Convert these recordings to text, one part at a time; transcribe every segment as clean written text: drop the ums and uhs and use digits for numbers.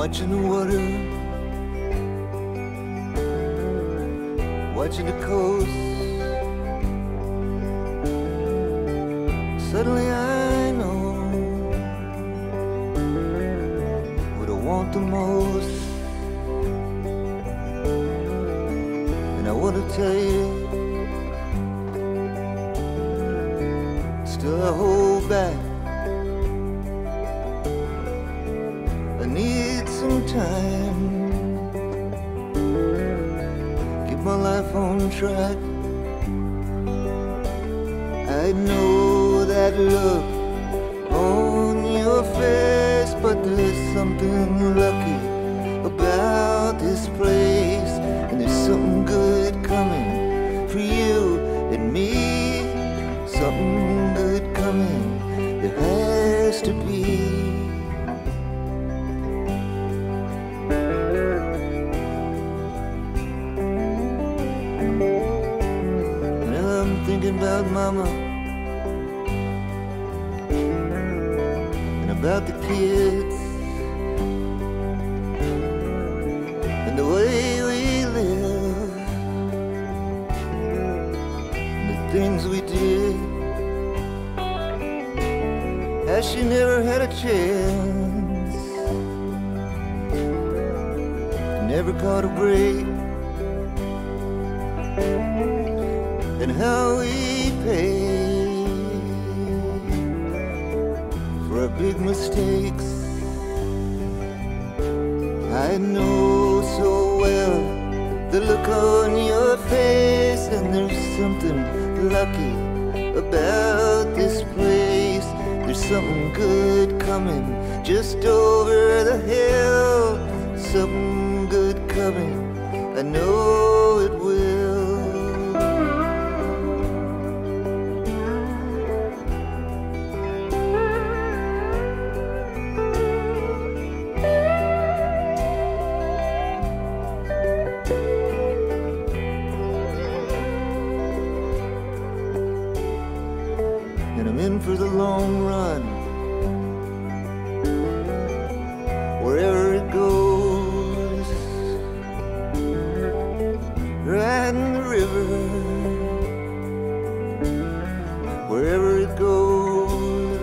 watching the water, watching the coast. Suddenly I know what I want the most, and I want to tell you, still I hold back. I need some time, keep my life on track. I know that look on your face, but there's something lucky about this place, and there's something good coming for you and me. Something good coming, there has to be. Thinking about mama and about the kids and the way we live and the things we did. As she never had a chance, never caught a break, and how we pay for our big mistakes. I know so well the look on your face, and there's something lucky about this place. There's something good coming just over the hill. Something good coming, I know it will. And I'm in for the long run, wherever it goes, riding the river, wherever it goes.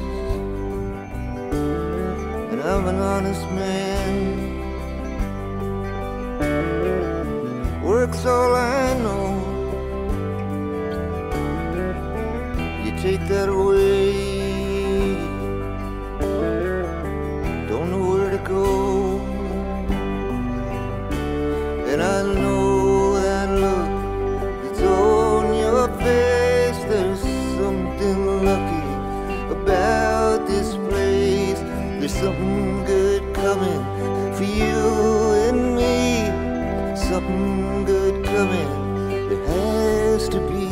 And I'm an honest man, work's all I know. Take that away, don't know where to go. And I know that look that's on your face, there's something lucky about this place. There's something good coming for you and me. Something good coming, there has to be.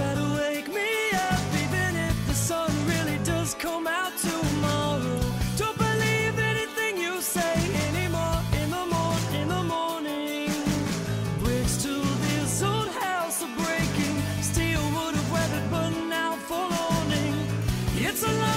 that'll wake me up, even if the sun really does come out tomorrow. Don't believe anything you say anymore. In the morning, bricks to this old house are breaking. Steel would have weathered, but now forlorning. It's a